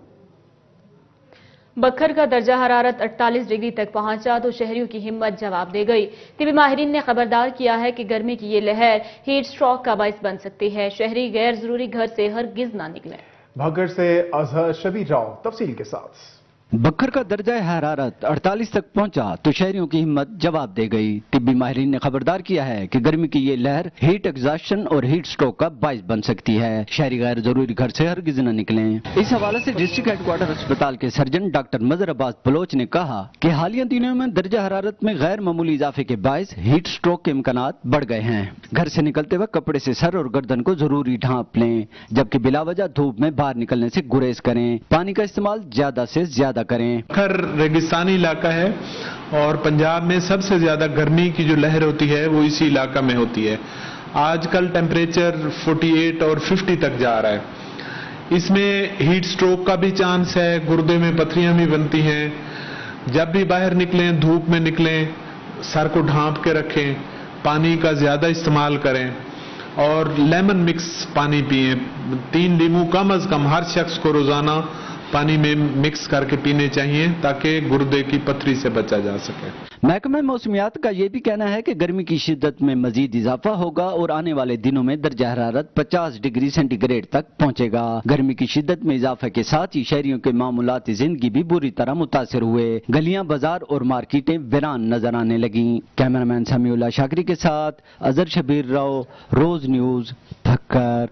بکھر کا درجہ حرارت 48 ڈگری تک پہنچا تو شہریوں کی ہمت جواب دے گئی. طبی ماہرین نے خبردار کیا ہے کہ گرمی کی یہ لہر ہیٹ سٹروک کا باعث بن سکتی ہے. شہری غیر ضروری گھر سے ہرگز نہ نکلیں. بھگڑ سے اظہر شبیر راؤ تفصیل کے ساتھ. بکھر کا درجہ حرارت 48 تک پہنچا تو شہریوں کی ہمت جواب دے گئی. طبی ماہرین نے خبردار کیا ہے کہ گرمی کی یہ لہر ہیٹ ایگزاسشن اور ہیٹ سٹروک کا باعث بن سکتی ہے. شہری غیر ضروری گھر سے ہرگز نہ نکلیں. اس حوالے سے ڈسٹرکٹ ہیڈ کوارٹر اسپتال کے سرجن ڈاکٹر مظہر عباس بلوچ نے کہا کہ حالیہ دنوں میں درجہ حرارت میں غیر معمولی اضافے کے باعث ہیٹ سٹروک کے امکانات بڑھ گئے ہیں. گھر سے نکلتے وقت کپڑے سے سر اور گردن کو ضروری ڈھانپ لیں، جبکہ بلا وجہ دھوپ میں باہر نکلنے سے گریز کریں. پانی کا استعمال زیادہ سے زیادہ کریں. ریگستانی علاقہ ہے اور پنجاب میں سب سے زیادہ گرمی کی جو لہر ہوتی ہے وہ اسی علاقہ میں ہوتی ہے. آج کل ٹیمپریچر 48 اور 50 تک جا رہا ہے. اس میں ہیٹ سٹروک کا بھی چانس ہے، گردے میں پتھریاں بھی بنتی ہیں. جب بھی باہر نکلیں، دھوپ میں نکلیں، سر کو ڈھانپ کے رکھیں، پانی کا زیادہ استعمال کریں اور لیمن مکس پانی پئیں. 3 لیمو کم از کم ہر شخص کو روزانہ پانی میں مکس کر کے پینے چاہیے تاکہ گردے کی پتھری سے بچا جا سکے. محکمہ موسمیات کا یہ بھی کہنا ہے کہ گرمی کی شدت میں مزید اضافہ ہوگا اور آنے والے دنوں میں درجہ حرارت 50 ڈگری سینٹی گریڈ تک پہنچے گا. گرمی کی شدت میں اضافہ کے ساتھ ہی شہریوں کے معمولات زندگی بھی بری طرح متاثر ہوئے. گلیاں، بازار اور مارکیٹیں ویران نظر آنے لگیں. کیمرامین سمیع اللہ شاکری کے ساتھ اظہر شبیر راؤ، روز نیوز، بھکر.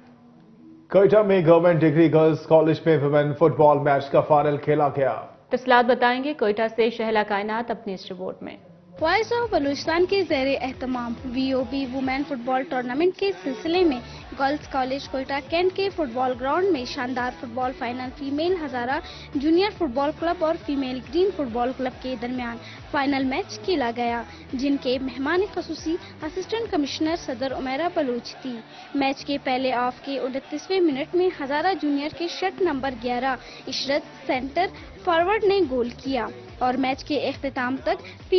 کوئٹہ میں گورنمنٹ ڈگری گرلز کالج میں ویمن فٹ بال میچ کا فائنل کھیلا گیا. تفصیلات بتائیں گے کوئٹہ سے شہلا کائنات اپنی اس رپورٹ میں. وائس آف بلوچستان کے زیر اہتمام VOB women football tournament کے سلسلے میں گرلز کالج کوئٹہ کینٹ کے فٹ بال گراؤنڈ میں شاندار football final female Hazara junior football club اور female green football club کے درمیان فائنل میچ کھیلا گیا، جن کے مہمان خصوصی اسسٹنٹ کمشنر صدر عمیرہ بلوچ تھی. میچ کے پہلے آف کے 29ویں منٹ میں ہزارہ جونیئر کے shirt number 11 Ishrat centre forward نے گول کیا اور میچ کے اختتام تک فیمیل گرین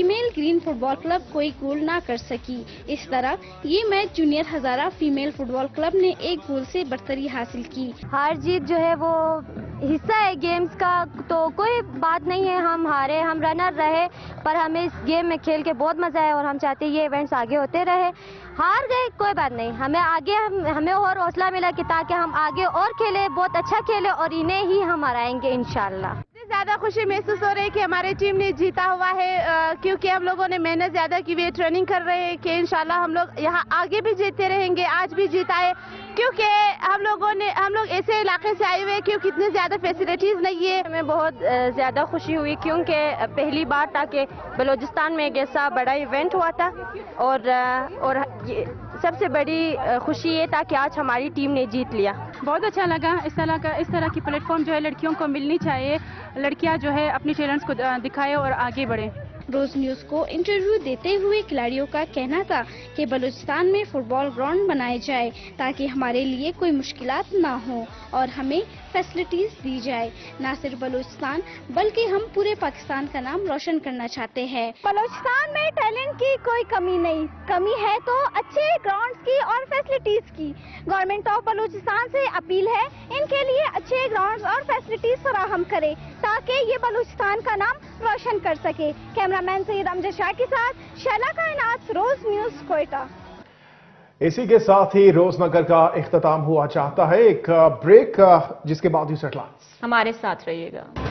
तरीन फुटबॉल क्लब कोई गोल ना कर सकी। इस तरह ये match junior Hazara female football club ने 1 गोल से बढ़तरी हासिल की। हार जीत जो है वो हिस्सा है गेम्स का, तो कोई बात नहीं है, हम हारे, हम रनर रहे, पर हमें इस गेम में खेल के बहुत मजा है और हम चाहते हैं ये इवेंट्स आगे होते रहे। हार गए कोई बात नहीं, हमें आगे हमें और हौसला मिला कि ताकि हम आगे और खेले, बहुत अच्छा खेले और इन्हें ही हम हराएंगे इंशाल्लाह। ज़्यादा खुशी महसूस हो रही है कि हमारी टीम ने जीता हुआ है, क्योंकि हम लोगों ने मेहनत ज़्यादा की हुई है, ट्रेनिंग कर रहे हैं कि इंशाल्लाह हम लोग यहाँ आगे भी जीतते रहेंगे। आज भी जीता है क्योंकि हम लोग ऐसे इलाके से आए हुए हैं क्योंकि इतनी ज़्यादा फैसिलिटीज़ नहीं है। हमें बहुत ज़्यादा खुशी हुई क्योंकि पहली बार था कि बलूचिस्तान में एक ऐसा बड़ा इवेंट हुआ था और सबसे बड़ी खुशी ये था कि आज हमारी टीम ने जीत लिया। बहुत अच्छा लगा। इस तरह की प्लेटफॉर्म जो है लड़कियों को मिलनी चाहिए, लड़कियां जो है अपनी टैलेंट्स को दिखाए और आगे बढ़े। रोज न्यूज को इंटरव्यू देते हुए खिलाड़ियों का कहना था कि बलूचिस्तान में फुटबॉल ग्राउंड बनाए जाए ताकि हमारे लिए कोई मुश्किलात ना हो और हमें फैसिलिटीज दी जाए। न सिर्फ बलूचिस्तान बल्कि हम पूरे पाकिस्तान का नाम रोशन करना चाहते हैं। बलूचिस्तान में टैलेंट की कोई कमी नहीं, कमी है तो अच्छे ग्राउंड्स की और फैसिलिटीज की। गवर्नमेंट ऑफ बलूचिस्तान से अपील है इनके लिए अच्छे ग्राउंड्स और फैसिलिटीज फराहम करे ताकि ये बलूचिस्तान का नाम रोशन कर सके। कैमरामैन सईद अमजद शाह के साथ शैला कायनात, रोज न्यूज, कोयटा। इसी के साथ ही रोजनगर का इख्तिताम हुआ चाहता है। एक ब्रेक, जिसके बाद ही हेडलाइंस। हमारे साथ रहिएगा।